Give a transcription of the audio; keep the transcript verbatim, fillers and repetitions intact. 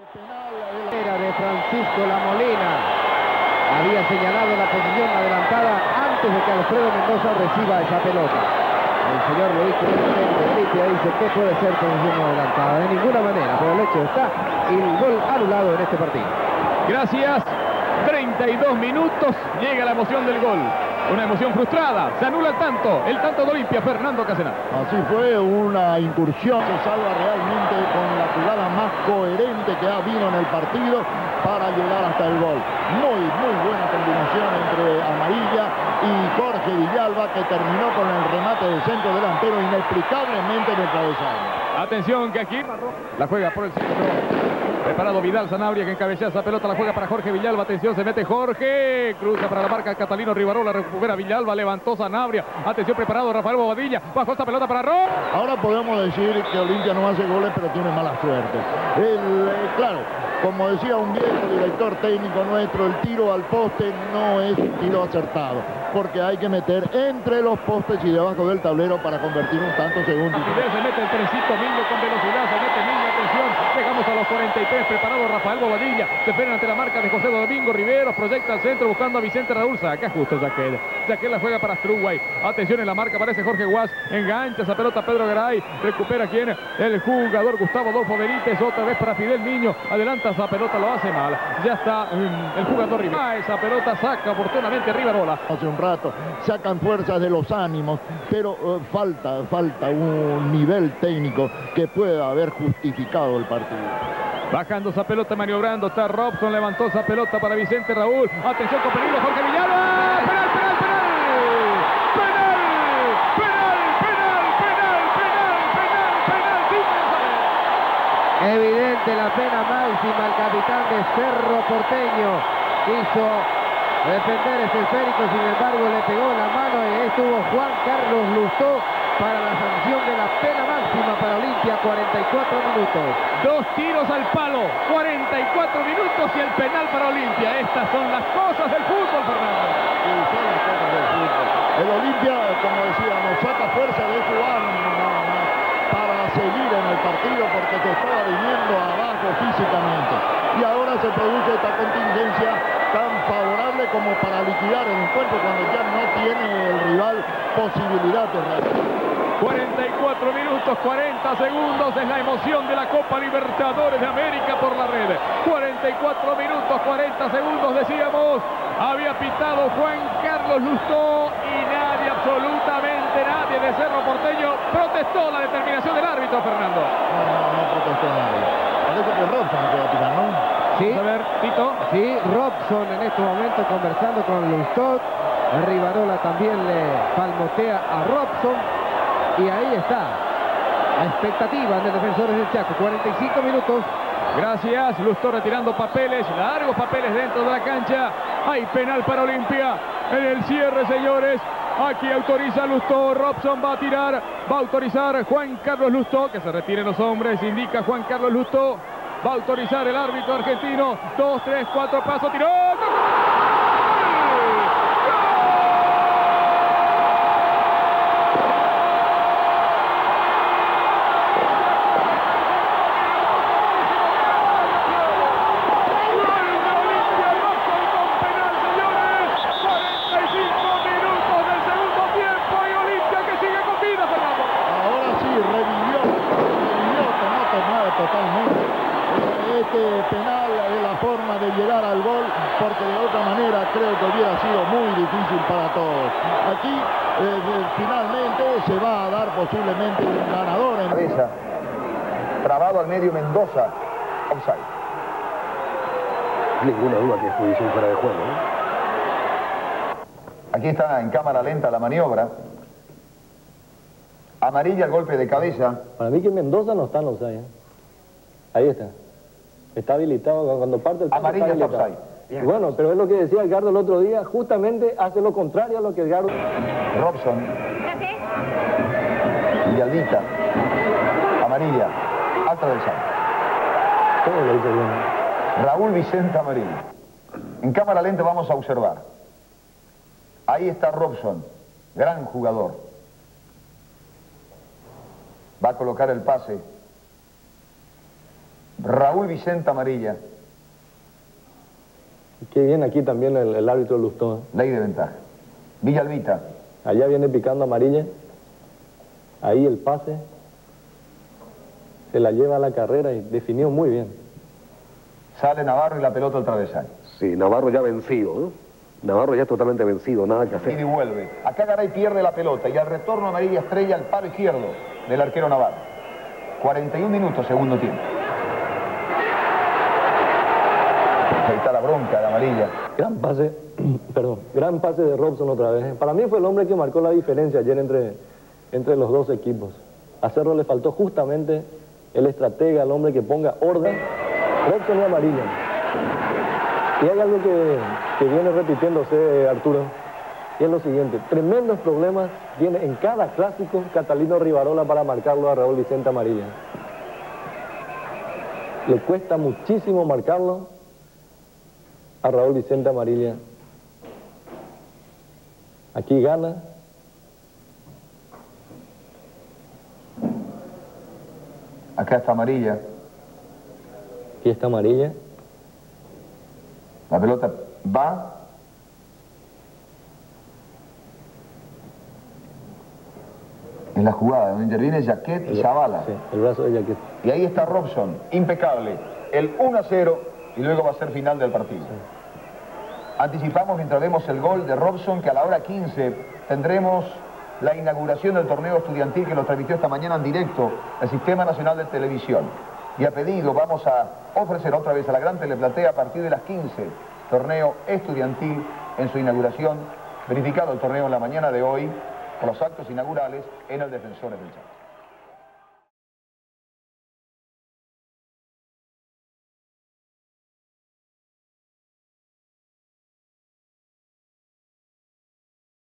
Era de Francisco La Molina. Había señalado la posición adelantada antes de que Alfredo Mendoza reciba esa pelota. El señor Luis de Olimpia dice que puede ser posición adelantada. De ninguna manera, pero el hecho está y el gol anulado en este partido. Gracias. treinta y dos minutos. Llega la emoción del gol. Una emoción frustrada. Se anula el tanto. El tanto de Olimpia, Fernando Casenat. Así fue, una incursión. Se salva realmente con la jugada más coherente que ha habido en el partido para llegar hasta el gol. Muy, muy buena combinación entre Amarilla y Jorge Villalba, que terminó con el remate del centro delantero inexplicablemente en el travesaño. Atención que aquí la juega por el centro. Preparado Vidal Sanabria, que encabeza esa pelota, la juega para Jorge Villalba. Atención, se mete Jorge. Cruza para la marca Catalino Rivarola, recupera Villalba, levantó Sanabria. Atención, preparado Rafael Bobadilla. Bajó esta pelota para Rob. Ahora podemos decir que Olimpia no hace goles, pero tiene mala suerte. El, eh, claro, como decía un viejo director técnico nuestro, el tiro al poste no es un tiro acertado, porque hay que meter entre los postes y debajo del tablero para convertir un tanto segundo. Se mete el trencito Miño con velocidad, se mete Miño, atención, llegamos a los cuarenta y tres, preparado Rafael Bobadilla, se frena ante la marca de José Domingo Riveros, proyecta al centro buscando a Vicente Raúl, saca justo Jaquel, Jaquel la juega para Struway, atención en la marca, aparece Jorge Guas, engancha esa pelota Pedro Garay, recupera quien, el jugador Gustavo Adolfo Benítez, otra vez para Fidel Miño, adelanta esa pelota, lo hace mal, ya está um, el jugador Riveros, ah, esa pelota saca oportunamente Rivarola. Hace un rato sacan fuerzas de los ánimos, pero uh, falta, falta un nivel técnico que pueda haber justificado el partido. Bajando esa pelota, maniobrando, está Robson, levantó esa pelota para Vicente Raúl, atención con peligro, Jorge Villalba, penal, penal, penal, penal, penal, penal, penal, penal, penal, penal, Evidente la pena máxima, el capitán de Cerro Porteño quiso defender ese esférico, sin embargo le pegó la mano y ahí estuvo Juan Carlos Lustó para la sanción de la pena máxima para Olimpia, cuarenta y cuatro minutos. Dos tiros al palo, cuarenta y cuatro minutos y el penal para Olimpia. Estas son las cosas del fútbol, Fernando. Sí, son las cosas del fútbol. El Olimpia, como decíamos, saca fuerza de su ánimo nada más para seguir en el partido porque se estaba viniendo abajo físicamente. Y ahora se produce esta contingencia tan favorable como para liquidar el encuentro cuando ya no tiene el rival posibilidad de reaccionar. cuarenta y cuatro minutos, cuarenta segundos, es la emoción de la Copa Libertadores de América por la red. cuarenta y cuatro minutos, cuarenta segundos, decíamos, había pitado Juan Carlos Lustó y nadie, absolutamente nadie de Cerro Porteño protestó la determinación del árbitro, Fernando. No, no, no protestó nadie. Parece que Robson se va a tirar, ¿no? Sí, vamos a ver, Tito. Sí, Robson en este momento conversando con Lustó. Rivarola también le palmotea a Robson. Y ahí está la expectativa de Defensores del Chaco. cuarenta y cinco minutos. Gracias, Lustó retirando papeles, largos papeles dentro de la cancha. Hay penal para Olimpia en el cierre, señores. Aquí autoriza Lustó, Robson va a tirar, va a autorizar Juan Carlos Lustó, que se retiren los hombres, indica Juan Carlos Lustó. Va a autorizar el árbitro argentino. Dos, tres, cuatro, paso, tiró. Penal es la forma de llegar al gol, porque de otra manera creo que hubiera sido muy difícil para todos. Aquí eh, finalmente se va a dar posiblemente un ganador en cabeza, trabado al medio Mendoza, offside. Ninguna duda que es judicial fuera de juego, ¿no? Aquí está en cámara lenta la maniobra. Amarilla el golpe de cabeza. Para mí que Mendoza no está en offside, ¿eh? Ahí está. Está habilitado cuando parte el pase. Amarilla está offside. Y bueno, pero es lo que decía Edgardo el otro día, justamente hace lo contrario a lo que Edgardo... Robson. Villalbita. Amarilla. Alta del Santo. ¿Cómo lo dice bien? Raúl Vicente Amarilla. En cámara lenta vamos a observar. Ahí está Robson, gran jugador. Va a colocar el pase. Raúl Vicente amarilla. Qué bien aquí también el, el árbitro Lustó. Ley de ventaja. Villalbita. Allá viene picando amarilla. Ahí el pase. Se la lleva a la carrera y definió muy bien. Sale Navarro y la pelota al travesaño. Sí, Navarro ya vencido, ¿no? Navarro ya totalmente vencido, nada que Y hacer. devuelve. Acá Garay pierde la pelota y al retorno amarilla estrella al palo izquierdo del arquero Navarro. cuarenta y un minutos, segundo tiempo. Ahí está la bronca de amarilla. Gran pase, perdón, gran pase de Robson otra vez. Para mí fue el hombre que marcó la diferencia ayer entre, entre los dos equipos. A Cerro le faltó justamente el estratega, el hombre que ponga orden. Robson y amarilla. Y hay algo que, que viene repitiéndose, Arturo, y es lo siguiente. Tremendos problemas tiene en cada clásico Catalino Rivarola para marcarlo a Raúl Vicente amarilla. Le cuesta muchísimo marcarlo a Raúl Vicente amarilla. Aquí gana. Acá está amarilla. Aquí está amarilla. La pelota va. En la jugada, donde interviene Jaquet y Zavala. Sí, el brazo de Jaquet. Y ahí está Robson, impecable. El uno a cero y luego va a ser final del partido. Sí. Anticipamos mientras vemos el gol de Robson que a la hora quince tendremos la inauguración del torneo estudiantil que nos transmitió esta mañana en directo el Sistema Nacional de Televisión. Y a pedido vamos a ofrecer otra vez a la gran teleplatea a partir de las quince, torneo estudiantil en su inauguración, verificado el torneo en la mañana de hoy por los actos inaugurales en el Defensores del Chaco.